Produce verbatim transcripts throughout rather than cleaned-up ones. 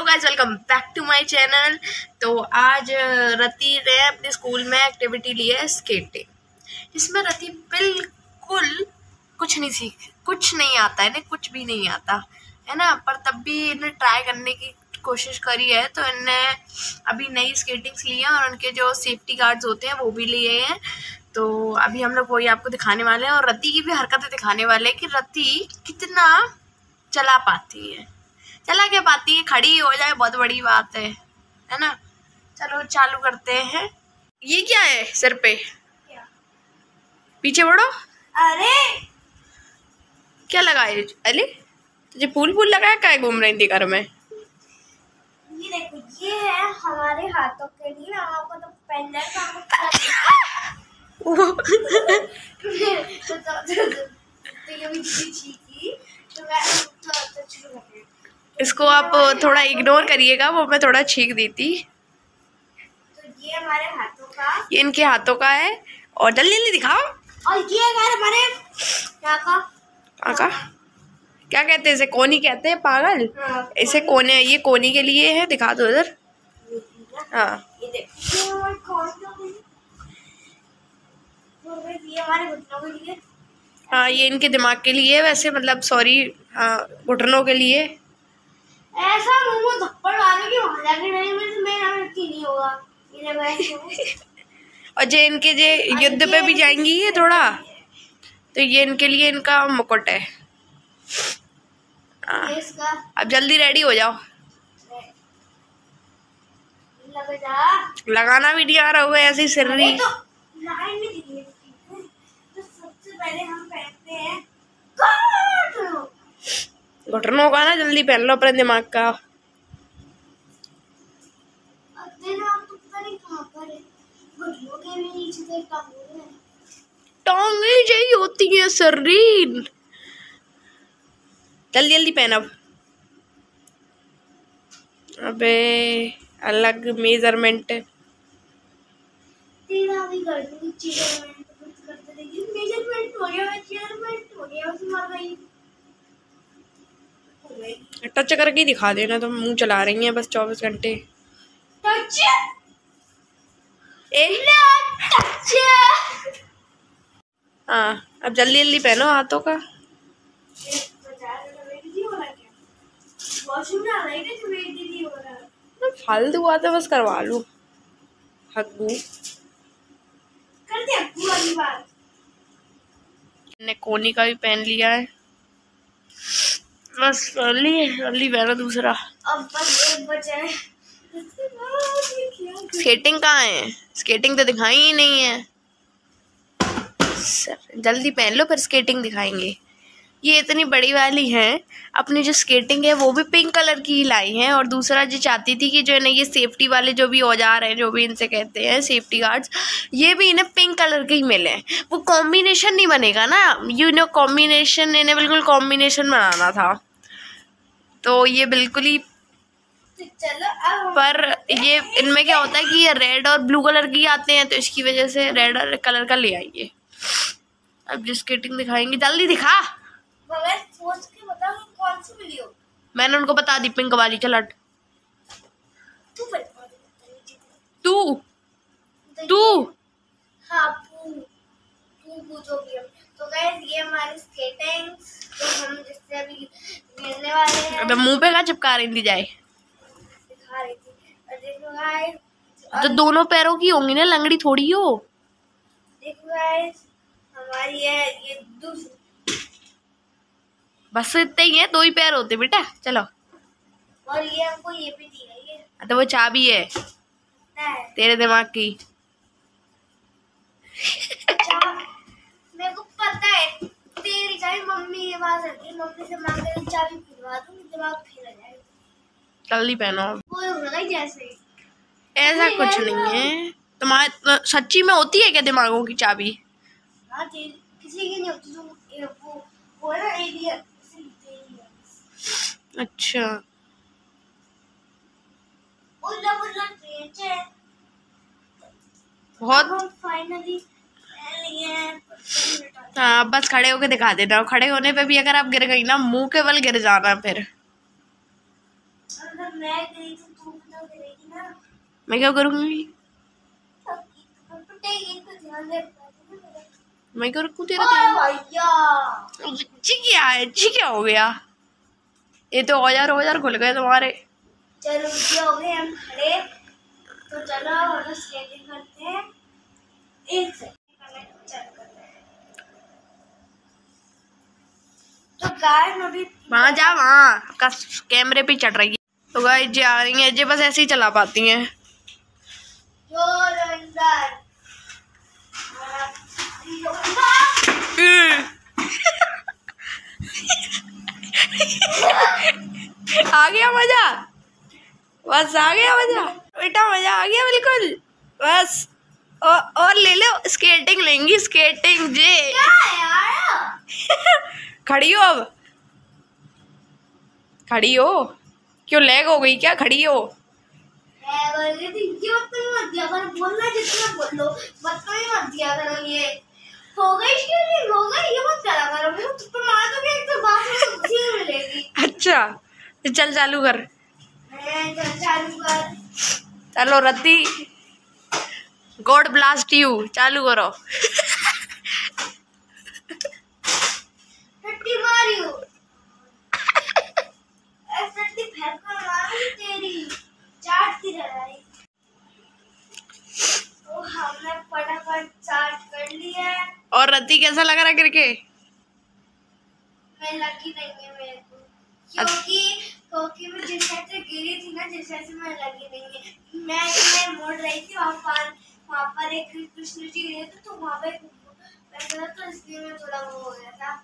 Guys, welcome back to my channel. तो आज रति ने अपने स्कूल में एक्टिविटी ली है स्केटिंग, जिसमें रति बिल्कुल कुछ नहीं सीख कुछ नहीं आता है, इन्हें कुछ भी नहीं आता है ना, पर तब भी इन्हें ट्राई करने की कोशिश करी है। तो इन्हें अभी नई स्केटिंग्स ली हैं और उनके जो सेफ्टी गार्ड्स होते हैं वो भी लिए हैं। तो अभी हम लोग वही आपको दिखाने वाले हैं और रति की भी हरकतें दिखाने वाले हैं कि रति कितना चला पाती है। चला क्या पाती है, खड़ी हो जाए बहुत बड़ी बात है है ना। चलो चालू करते हैं। ये क्या है सिर पे, क्या? पीछे बढ़ो। अरे क्या लगा है? अरे तुझे फूल फूल लगाया, क्या घूम रही थी घर में? ये देखो, ये है हमारे हाथों के लिए। आपको तो पहनना है तो इसको आप थोड़ा इग्नोर करिएगा, वो मैं थोड़ा छींक दी थी। तो ये हमारे हाथों का, ये इनके हाथों का है और जल्दी जल्दी दिखाओ। और ये है हमारे क्या का आका क्या कहते हैं इसे? कोनी कहते हैं पागल। हाँ, इसे कोने, ये कोनी के लिए है। दिखा दो इधर। हाँ ये देखो, ये हमारे घुटनों के लिए। हाँ, ये इनके दिमाग के लिए वैसे, मतलब सॉरी, हाँ घुटनों के लिए। ऐसा मुंह में थप्पड़ मारो कि वहां जाके नहीं मैं मैं नहीं होगा। ये और जो इनके जे युद्ध पे भी जाएंगी ये थोड़ा, तो ये इनके लिए इनका मुकुट है। अब जल्दी रेडी हो जाओ। लग जा। लगाना भी नहीं आ रहा हुआ ऐसी सिर्री। तो लाइन में दिखी है। तो सबसे पहले हम पहनते हैं घुटनों का ना, जल्दी पहन लो अपने दिमाग का। टांगे यही होती है शरीर। जल्दी जल्दी पहन अब। अबे अलग मेजरमेंट। तेरा भी कर दूंगी मेजरमेंट, कुछ करते रहिए। मेजरमेंट हो गया, मेजरमेंट हो गया, उसमें मर गई। टच करके ही दिखा देना, तो मुंह चला रही हैं बस चौबीस घंटे। Touch a touch. हाँ, अब जल्दी जल्दी पहनो हाथों का। फालतू बातें बस करवा लूं। हग्गू कर दे हग्गू वाली बात। ने कोनी का भी पहन लिया है, बस जल्दी जल्दी पहनो दूसरा। अब बस एक बचा है। स्केटिंग कहाँ है? स्केटिंग तो दिखाई ही नहीं है। जल्दी पहन लो फिर स्केटिंग दिखाएंगे। ये इतनी बड़ी वाली है, अपनी जो स्केटिंग है वो भी पिंक कलर की लाई है। और दूसरा जो चाहती थी कि जो है ना ये सेफ्टी वाले जो भी औजार हैं, जो भी इनसे कहते हैं सेफ्टी गार्ड्स, ये भी इन्हें पिंक कलर के ही मिले। वो कॉम्बिनेशन नहीं बनेगा ना, यू नो कॉम्बिनेशन, इन्हें बिल्कुल कॉम्बिनेशन बनाना था। तो ये बिल्कुल ही, चलो अब पर ये इनमें क्या होता है कि ये रेड और ब्लू कलर की आते हैं, तो इसकी वजह से रेड कलर का ले आइए। अब जो स्केटिंग दिखाएंगे, जल्दी दिखा। मगर सोच के बताओ कौन सी वीडियो। मैंने उनको बता दी, पिंक वाली। चल हट। तू तू तू हाँ तू तू पूछोगी। तो गाइस, ये हमारी स्केटिंग्स जो हम जिससे अभी खेलने वाले हैं। अबे मुंह पे क्या चिपका रही थी जाए? दिखा रही थी। और देखो गाइस, तो दोनों पैरों की होंगी ना, लंगड़ी थोड़ी हो। देखो गाइस, हमारी है ये दूसरी। बस इतना ही है, दो ही पैर होते बेटा। चलो। और ये हमको ये भी दी गई है। तो वो चाबी है तेरे दिमाग की। मेरे को पता है तेरी चाबी मम्मी के पास रखी है। मम्मी से मांग के चाबी खुलवा दूंगी, दिमाग फिर आ जाएगा। जल्दी पहनो। वो होगा जैसे ऐसा कुछ नहीं है। तुम्हारे सच्ची में होती है क्या दिमागों की चाबी? हाँ, किसी की नहीं होती। जो वो वो ना एरिया। अच्छा, उल्ला उल्ला ट्रेन है। बहुत फाइनली। हाँ, बस खड़े होके दिखा देना। खड़े होने पे भी अगर आप गिर गई ना, मुंह के बल गिर जाना फिर। मैं गई थी तू भी तो गई थी ना। मैं क्या करूँगी? पिटेगी तो ध्यान दे। मैं क्या रखूँ तेरा ध्यान? भैया जी क्या है? जी क्या हो गया? ये तो औजार औजार खुल गए तुम्हारे। चलो ये हो गए हम खड़े, तो चलो और स्केटिंग करते हैं। एक सेकंड चल करते हैं। तो गाइस अभी वहाँ जा, वहाँ का कैमरे पे चढ़ रही है। तो गाइस जी आ रही है, जी बस ऐसे ही चला पाती हैं। जोर अंदर आ गया मजा, बस आ गया मजा बेटा, मजा आ गया बिल्कुल। बस और, और ले लो, स्केटिंग लेंगी, स्केटिंग जी। क्या है यार? खड़ी हो अब, खड़ी हो। क्यों लैग हो गई क्या? खड़ी हो। ये मत दिया करो, बोलना जितना बोलो मत मत दिया करो। ये हो गई स्केटिंग, हो गई, ये मत करा करो। मैं तो मार दूंगी एक तो बात में खुशी मिलेगी। अच्छा तो चल चालू कर। चल चालू कर। चलो रत्ती, गॉड ब्लास्ट यू, चालू करो। टट्टी मारियो, टट्टी फेंक कर मारूंगी तेरी, चाटती रही। तो हमने फटाफट चाट कर लिया। और रत्ती कैसा लग रहा है करके? मैं लगी नहीं है मेरे को, क्योंकि क्योंकि मैं जिस साइड से गिरी थी ना, जिस साइड से मैं लगी नहीं है। मैं मैं मोड़ रही थी, वहाँ पर वहाँ पर एक कृष्ण जी गिरे थे, तो वहाँ पे मैं तो इसलिए मैं थोड़ा वो हो गया था।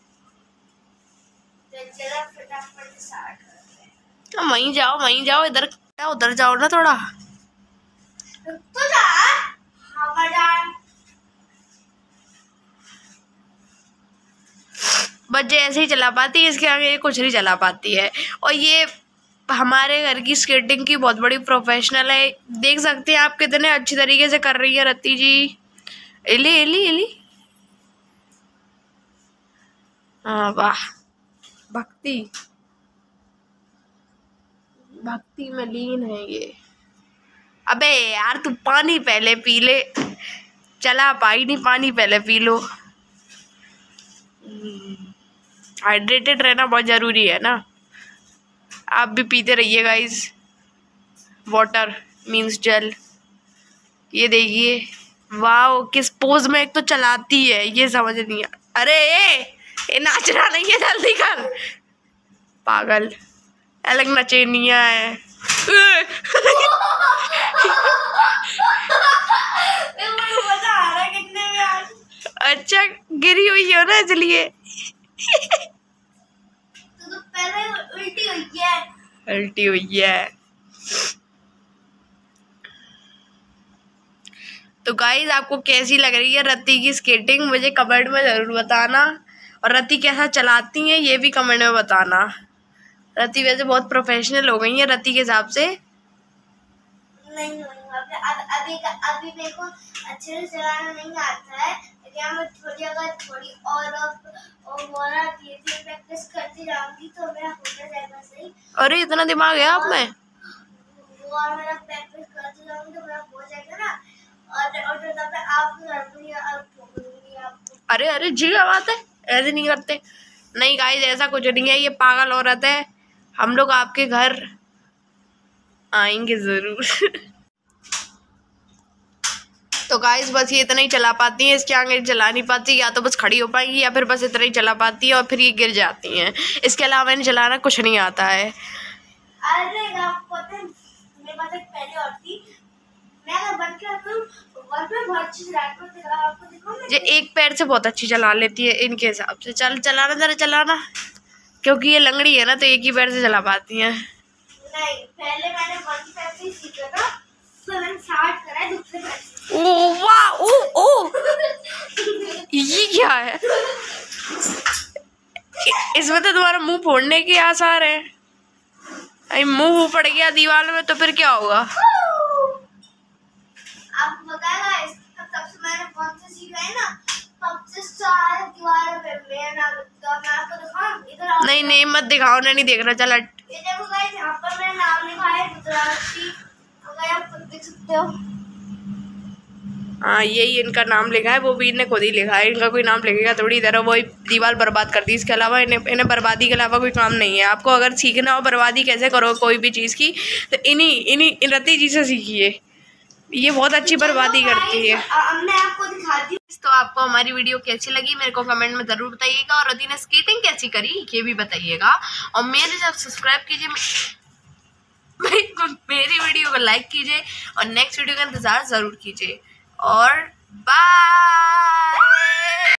तो जरा फटाफट स्टार्ट करते हैं। वहीं जाओ, वहीं जाओ, इधर उधर जाओ ना थोड़ा। तो जा हाँ जा। बच्चे ऐसे ही चला पाती है, इसके आगे कुछ नहीं चला पाती है। और ये हमारे घर की स्केटिंग की बहुत बड़ी प्रोफेशनल है, देख सकते हैं आप कितने अच्छी तरीके से कर रही है रत्ती जी। एली एली एली, हाँ वाह, भक्ति भक्ति में लीन है ये। अबे यार तू पानी पहले पी ले, चला पाई नहीं, पानी पहले पी लो। हाइड्रेटेड रहना बहुत जरूरी है ना, आप भी पीते रहिए गाइस। वाटर मीन्स जल। ये देखिए, वाह किस पोज में एक तो चलाती है, ये समझ नहीं आ। अरे ये ये नाचना नहीं है, जल्दी कर पागल, अलग नचेनिया है। मजा आ रहा है कितने में आज। अच्छा गिरी हुई हो ना इसलिए। तो, तो पहले उल्टी हुई है। उल्टी हुई है। तो गाइस आपको कैसी लग रही है रत्ती की स्केटिंग, मुझे कमेंट में जरूर बताना। और रत्ती कैसा चलाती हैं ये भी कमेंट में बताना। रत्ती वैसे बहुत प्रोफेशनल हो गई है रत्ती के हिसाब से। नहीं नहीं अभी अभी मेरे को अच्छे से चलाना नहीं आता है, लेकिन मैं थोड़ी अगर थोड़ी और और आती है, प्रैक्टिस करती जाऊंगी तो मेरा हो जाएगा सही। अरे इतना दिमाग है आप में। और मेरा प्रैक्टिस करती जाऊंगी तो मेरा हो जाएगा ना। और और तब मैं आपको जरूरी आप ठोकूंगी आपको। अरे अरे जी क्या बात है, ऐसे नहीं करते। नहीं गाइस ऐसा कुछ नहीं है, ये पागल औरत है। हम लोग आपके घर आएंगे जरूर। तो गाइस बस ये इतना ही चला पाती हैं, इसके आगे चला नहीं पाती, या तो बस खड़ी हो पाएंगी या फिर बस इतना ही चला पाती है और फिर ये गिर जाती हैं। इसके अलावा इन्हें चलाना कुछ नहीं आता है। अरे आपको पता है मेरे पास एक पहले और थी, मैं अगर बन के आता हूँ और मैं बहुत अच्छी चला करती हूँ, आपको दिखाऊं। ये एक पैर से बहुत अच्छी चला लेती है इनके हिसाब से। चल चलाना जरा चलाना, क्योंकि ये लंगड़ी है ना तो एक ही पैर से चला पाती हैं। नहीं पहले मैंने वन पैर से सीखा था, फिर मैंने स्टार्ट करा है दूसरे पैर से। ओ वाह ओ ओ ये क्या है? इसमें तो तुम्हारा मुंह फोड़ने के आसार है। अरे मुंह पड़ गया दीवार में तो फिर क्या होगा? आपको बताएगा इसका सबसे मैंने कौन से सीखा है ना, सबसे सारे दीवार पे मैं ना तो मैं आपको दिखाऊं। इधर आओ। नहीं नहीं मत दिखाओ, नहीं देख रहा। चल हट। ये देखो गाइस, यहाँ पर मेरा नाम लिखा है रुद्राक्षी, अगर आप खुद देख सकते हो। हाँ, यही इनका नाम लिखा है, वो भी इन्हें खुद ही लिखा है, इनका कोई नाम लिखेगा थोड़ी, इधर वही दीवार बर्बाद कर दी। इसके अलावा इन्हें इन्हें बर्बादी के अलावा कोई काम नहीं है। आपको अगर सीखना हो बर्बादी कैसे करो कोई भी चीज़ की, तो इन्हीं इन्हीं रति जी से सीखिए, ये बहुत अच्छी बर्बादी करती है। मैं आपको दिखाती हूँ। तो आपको हमारी वीडियो कैसी लगी मेरे को कमेंट में ज़रूर बताइएगा, और रति ने स्केटिंग कैसी करी ये भी बताइएगा, और मेरे साथ सब्सक्राइब कीजिए, मेरी वीडियो को लाइक कीजिए, और नेक्स्ट वीडियो का इंतज़ार ज़रूर कीजिए, और बाय।